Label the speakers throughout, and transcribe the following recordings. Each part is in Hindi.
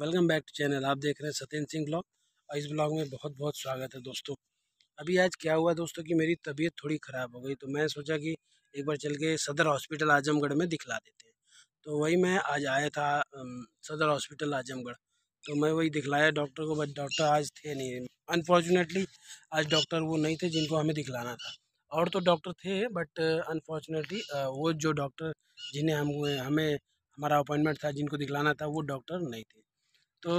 Speaker 1: Welcome back to channel. आप देख रहे हैं सत्येंद्र सिंह ब्लॉग और इस ब्लॉग में बहुत बहुत स्वागत है दोस्तों। अभी आज क्या हुआ दोस्तों कि मेरी तबीयत थोड़ी ख़राब हो गई, तो मैं सोचा कि एक बार चल के सदर हॉस्पिटल आजमगढ़ में दिखला देते हैं। तो वही मैं आज आया था सदर हॉस्पिटल आजमगढ़। तो मैं वही दिखलाया डॉक्टर को, बट डॉक्टर आज थे नहीं। अनफॉर्चुनेटली आज डॉक्टर वो नहीं थे जिनको हमें दिखलाना था। और तो डॉक्टर थे, बट अनफॉर्चुनेटली वो जो डॉक्टर जिन्हें हमें हमारा अपॉइंटमेंट था, जिनको दिखलाना था, वो डॉक्टर नहीं थे। तो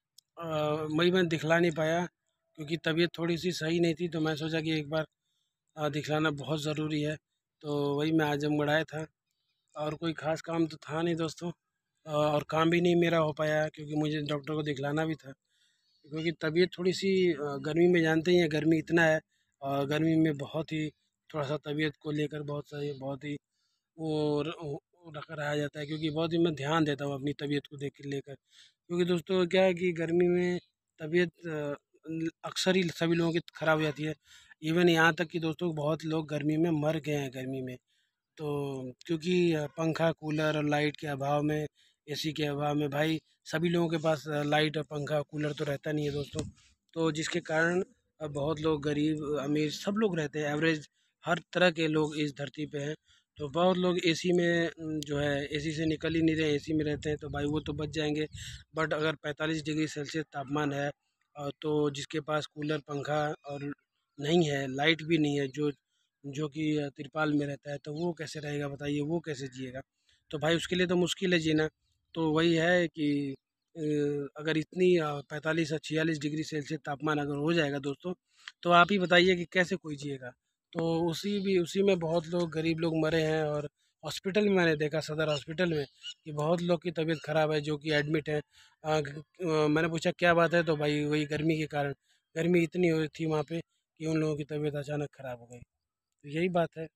Speaker 1: मैं दिखला नहीं पाया क्योंकि तबीयत थोड़ी सी सही नहीं थी। तो मैं सोचा कि एक बार दिखलाना बहुत ज़रूरी है। तो वही मैं आजमगढ़ आया था और कोई ख़ास काम तो था नहीं दोस्तों। और काम भी नहीं मेरा हो पाया क्योंकि मुझे डॉक्टर को दिखलाना भी था। क्योंकि तबीयत थोड़ी सी गर्मी में जानते ही हैं, गर्मी इतना है और गर्मी में बहुत ही थोड़ा सा तबीयत को लेकर बहुत ही वो रखा रहा जाता है, क्योंकि बहुत ही मैं ध्यान देता हूँ अपनी तबीयत को देख लेकर। क्योंकि दोस्तों क्या है कि गर्मी में तबीयत अक्सर ही सभी लोगों की ख़राब हो जाती है। इवन यहाँ तक कि दोस्तों बहुत लोग गर्मी में मर गए हैं गर्मी में। तो क्योंकि पंखा कूलर और लाइट के अभाव में, एसी के अभाव में, भाई सभी लोगों के पास लाइट और पंखा कूलर तो रहता नहीं है दोस्तों। तो जिसके कारण अब बहुत लोग गरीब अमीर सब लोग रहते हैं, एवरेज हर तरह के लोग इस धरती पे हैं। तो बहुत लोग एसी में जो है एसी से निकल ही नहीं रहे, एसी में रहते हैं। तो भाई वो तो बच जाएंगे, बट अगर 45 डिग्री सेल्सियस तापमान है तो जिसके पास कूलर पंखा और नहीं है, लाइट भी नहीं है, जो जो कि तिरपाल में रहता है, तो वो कैसे रहेगा बताइए, वो कैसे जिएगा। तो भाई उसके लिए तो मुश्किल है जीना। तो वही है कि अगर इतनी 45 या 46 डिग्री सेल्सियस तापमान अगर हो जाएगा दोस्तों, तो आप ही बताइए कि कैसे कोई जिएगा। तो उसी में बहुत लोग गरीब लोग मरे हैं। और हॉस्पिटल में मैंने देखा, सदर हॉस्पिटल में, कि बहुत लोग की तबीयत ख़राब है जो कि एडमिट है। मैंने पूछा क्या बात है, तो भाई वही गर्मी के कारण, गर्मी इतनी हुई थी वहाँ पे कि उन लोगों की तबीयत अचानक ख़राब हो गई। तो यही बात है।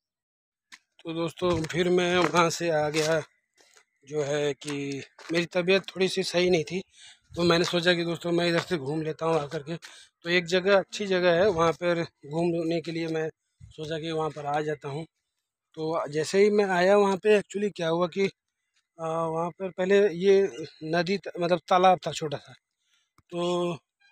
Speaker 1: तो दोस्तों फिर मैं वहाँ से आ गया, जो है कि मेरी तबीयत थोड़ी सी सही नहीं थी। तो मैंने सोचा कि दोस्तों मैं इधर से घूम लेता हूँ आकर के। तो एक जगह अच्छी जगह है, वहाँ पर घूमने के लिए मैं सोचा कि वहाँ पर आ जाता हूँ। तो जैसे ही मैं आया वहाँ पे, एक्चुअली क्या हुआ कि वहाँ पर पहले ये मतलब तालाब था छोटा सा। तो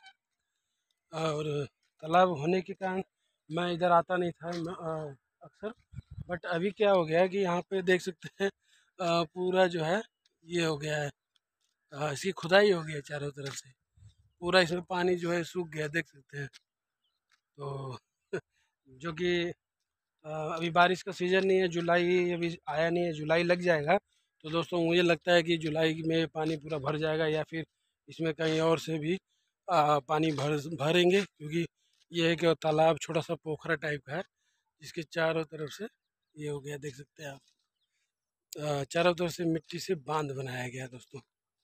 Speaker 1: और तालाब होने के कारण मैं इधर आता नहीं था अक्सर। बट अभी क्या हो गया है कि यहाँ पे देख सकते हैं पूरा जो है ये हो गया है, इसकी खुदाई हो गई है चारों तरफ से। पूरा इसमें पानी जो है सूख गया, देख सकते हैं। तो जो कि अभी बारिश का सीज़न नहीं है, जुलाई अभी आया नहीं है, जुलाई लग जाएगा। तो दोस्तों मुझे लगता है कि जुलाई में पानी पूरा भर जाएगा, या फिर इसमें कहीं और से भी पानी भरेंगे, क्योंकि ये है कि तालाब छोटा सा पोखरा टाइप का है जिसके चारों तरफ से ये हो गया, देख सकते हैं आप। चारों तरफ से मिट्टी से बांध बनाया गया दोस्तों।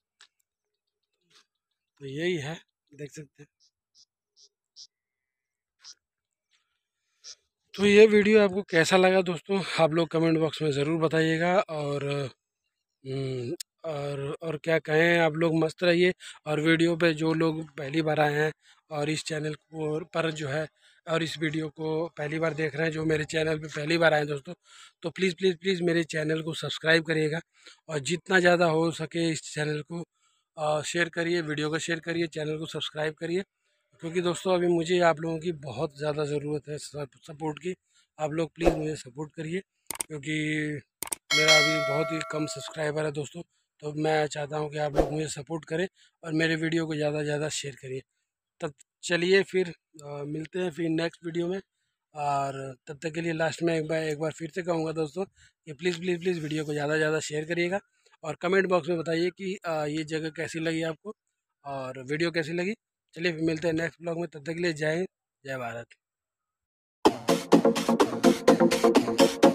Speaker 1: तो यही है, देख सकते हैं। तो ये वीडियो आपको कैसा लगा दोस्तों, आप लोग कमेंट बॉक्स में ज़रूर बताइएगा। हम्म, और क्या कहें, आप लोग मस्त रहिए। और वीडियो पे जो लोग पहली बार आए हैं और इस चैनल को पर जो है, और इस वीडियो को पहली बार देख रहे हैं, जो मेरे चैनल पे पहली बार आए हैं दोस्तों, तो प्लीज़ प्लीज़ प्लीज़ मेरे चैनल को सब्सक्राइब करिएगा। और जितना ज़्यादा हो सके इस चैनल को शेयर करिए, वीडियो को शेयर करिए, चैनल को सब्सक्राइब करिए। क्योंकि दोस्तों अभी मुझे आप लोगों की बहुत ज़्यादा ज़रूरत है सपोर्ट की। आप लोग प्लीज़ मुझे सपोर्ट करिए, क्योंकि मेरा अभी बहुत ही कम सब्सक्राइबर है दोस्तों। तो मैं चाहता हूँ कि आप लोग मुझे सपोर्ट करें और मेरे वीडियो को ज़्यादा से ज़्यादा शेयर करिए। तब चलिए फिर मिलते हैं फिर नेक्स्ट वीडियो में। और तब तक के लिए लास्ट में एक बार फिर से कहूँगा दोस्तों कि प्लीज़ प्लीज़ प्लीज़ वीडियो को ज़्यादा से ज़्यादा शेयर करिएगा। और कमेंट बॉक्स में बताइए कि ये जगह कैसी लगी आपको और वीडियो कैसी लगी। चलिए फिर मिलते हैं नेक्स्ट ब्लॉग में, तब तक के लिए जय हिंद, जय भारत।